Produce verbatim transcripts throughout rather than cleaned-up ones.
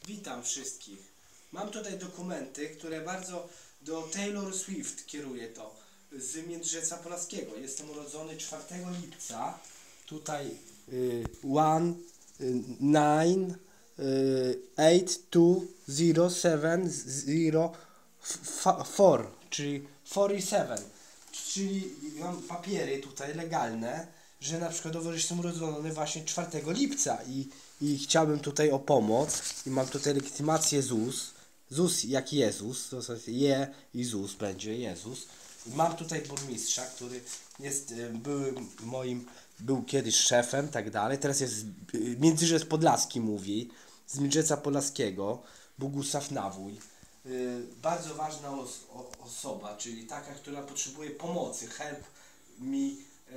Witam wszystkich. Mam tutaj dokumenty, które bardzo do Taylor Swift kieruję to z Międzyrzecza Podlaskiego. Jestem urodzony czwartego lipca. Tutaj y, one, nine, eight, two, zero, seven, zero, four, czyli czterdzieści siedem. Czyli mam papiery tutaj legalne, że na przykład że jestem urodzony właśnie czwartego lipca i, i chciałbym tutaj o pomoc i mam tutaj legitymację Z U S. Z U S jak Jezus, to jest Je i Z U S będzie Jezus. I mam tutaj burmistrza, który jest byłym moim, był kiedyś szefem, tak dalej. Teraz jest Międzyrzec Podlaski mówi, z Międzyrzecza Podlaskiego, Bogusław Nawój. Yy, bardzo ważna os o, osoba, czyli taka, która potrzebuje pomocy, help me, yy,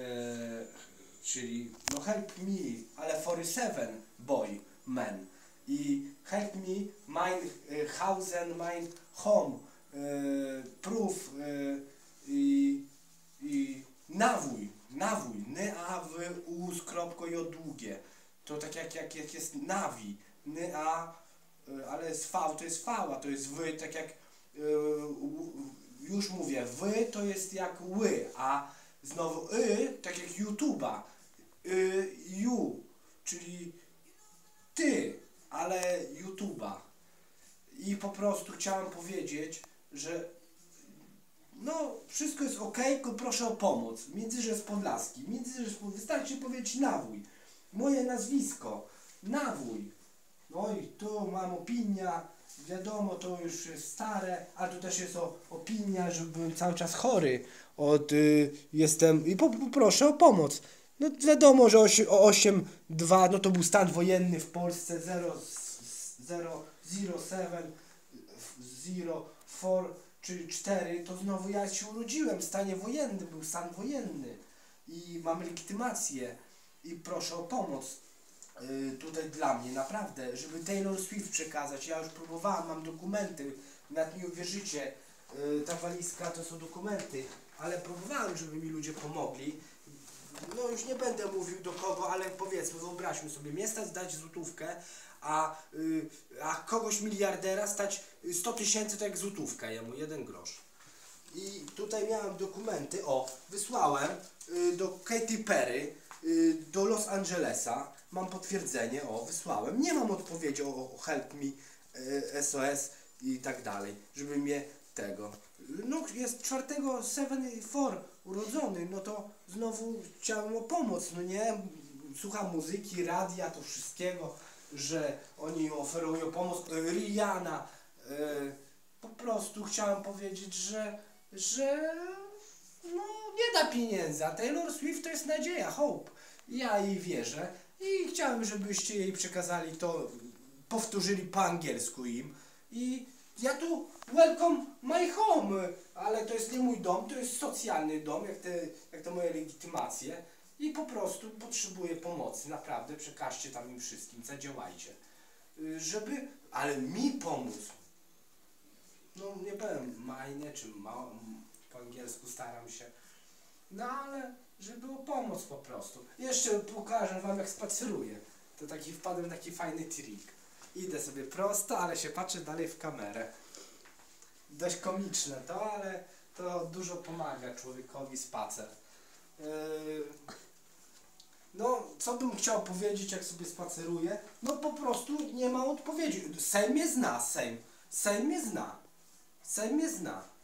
czyli no help me, ale czterdzieści siedem boy, man. I help me, mine uh, house and mine home, yy, proof yy, i, i nawój, nawój, n a w u z kropką j długie. To tak jak, jak, jak jest nawi, n a ale jest V, to jest V, a to jest wy, tak jak yy, już mówię, wy to jest jak ły, a znowu y, tak jak YouTube'a, y, you, czyli ty, ale YouTube'a. I po prostu chciałem powiedzieć, że no, wszystko jest ok, tylko proszę o pomoc. Międzyrzec Podlaski, Międzyrzec Podlaski, wystarczy powiedzieć nawój. Moje nazwisko, nawój. No i tu mam opinia, wiadomo, to już jest stare, a tu też jest o, opinia, że byłem cały czas chory. Od, y, jestem i po, poproszę o pomoc. No wiadomo, że o osiem dwa, no to był stan wojenny w Polsce, zero zero zero siedem zero cztery, czyli cztery, to znowu ja się urodziłem w stanie wojennym, był stan wojenny i mam legitymację i proszę o pomoc. Yy, tutaj dla mnie, naprawdę, żeby Taylor Swift przekazać. Ja już próbowałem, mam dokumenty, nawet nie uwierzycie, yy, ta walizka to są dokumenty, ale próbowałem, żeby mi ludzie pomogli. No już nie będę mówił do kogo, ale powiedzmy, wyobraźmy sobie, mnie stać dać złotówkę, a, yy, a kogoś miliardera stać sto tysięcy to jak złotówka jemu, jeden grosz. I tutaj miałem dokumenty, o, wysłałem yy, do Katy Perry, yy, do Los Angelesa. Mam potwierdzenie, o, wysłałem. Nie mam odpowiedzi o, o help me, e, S O S i tak dalej, żeby mnie tego. No jest czwartego cztery urodzony, no to znowu chciałem o pomoc, no nie? Słucham muzyki, radia, to wszystkiego, że oni oferują pomoc. Rihanna, e, po prostu chciałem powiedzieć, że, że no nie da pieniędzy, a Taylor Swift to jest nadzieja, hope. Ja jej wierzę. I chciałem, żebyście jej przekazali to, powtórzyli po angielsku im. I ja tu welcome my home, ale to jest nie mój dom, to jest socjalny dom, jak te, jak te moje legitymacje. I po prostu potrzebuję pomocy, naprawdę, przekażcie tam im wszystkim, zadziałajcie. Żeby, ale mi pomóc. No nie powiem majne czy ma, po angielsku staram się. No ale żeby o pomoc po prostu. Jeszcze pokażę wam jak spaceruję. To taki wpadłem taki fajny trik. Idę sobie prosto, ale się patrzę dalej w kamerę. Dość komiczne to, ale to dużo pomaga człowiekowi spacer. Yy... No, co bym chciał powiedzieć jak sobie spaceruję? No po prostu nie ma odpowiedzi. Sejm mnie zna, Sejm. Sejm mnie zna. Sejm mnie zna.